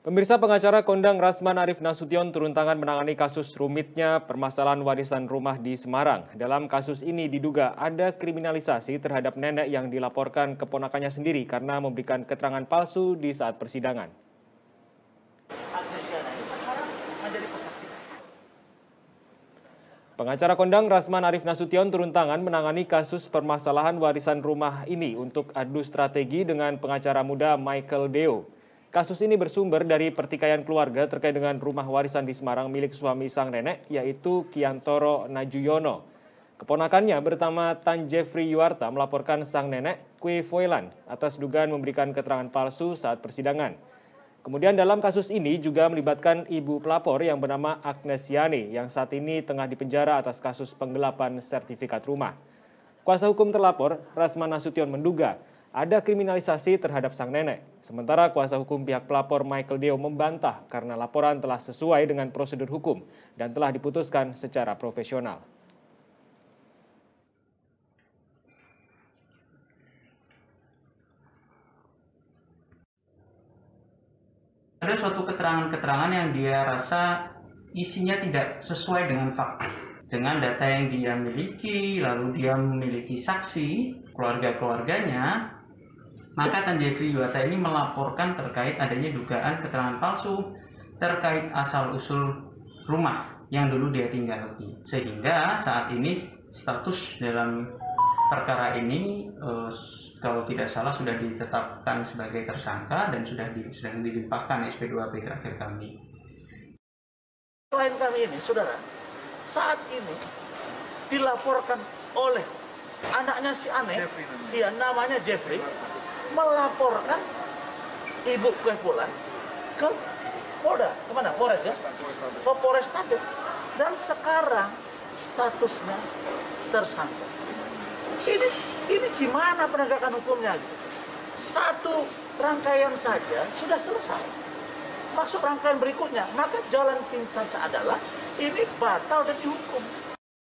Pemirsa, pengacara kondang Rasman Arif Nasution turun tangan menangani kasus rumitnya permasalahan warisan rumah di Semarang. Dalam kasus ini diduga ada kriminalisasi terhadap nenek yang dilaporkan keponakannya sendiri karena memberikan keterangan palsu di saat persidangan. Pengacara kondang Rasman Arif Nasution turun tangan menangani kasus permasalahan warisan rumah ini untuk adu strategi dengan pengacara muda Michael Deo. Kasus ini bersumber dari pertikaian keluarga terkait dengan rumah warisan di Semarang milik suami sang nenek, yaitu Kiantoro Najuyono. Keponakannya bernama Tan Jeffrey Yuarta melaporkan sang nenek, Kue Foilan, atas dugaan memberikan keterangan palsu saat persidangan. Kemudian dalam kasus ini juga melibatkan ibu pelapor yang bernama Agnes Yani, yang saat ini tengah dipenjara atas kasus penggelapan sertifikat rumah. Kuasa hukum terlapor, Rasman Nasution, menduga ada kriminalisasi terhadap sang nenek. Sementara kuasa hukum pihak pelapor Michael Deo membantah karena laporan telah sesuai dengan prosedur hukum dan telah diputuskan secara profesional. Ada suatu keterangan-keterangan yang dia rasa isinya tidak sesuai dengan fakta. Dengan data yang dia miliki, lalu dia memiliki saksi, keluarga-keluarganya, maka Tan Jeffrey Yuarta ini melaporkan terkait adanya dugaan keterangan palsu terkait asal-usul rumah yang dulu dia tinggali. Sehingga saat ini status dalam perkara ini kalau tidak salah sudah ditetapkan sebagai tersangka dan sedang dilimpahkan SP2P terakhir kami. Klien kami ini, saudara, saat ini dilaporkan oleh anaknya si Ane, namanya Jeffrey, melaporkan ibu Kue Foilan ke Polda, kemana? Polres ya? Ke Polres Tabek. Dan sekarang statusnya tersangka. Ini gimana penegakan hukumnya? Satu rangkaian saja sudah selesai. Masuk rangkaian berikutnya, maka jalan pintas adalah ini batal dan dihukum.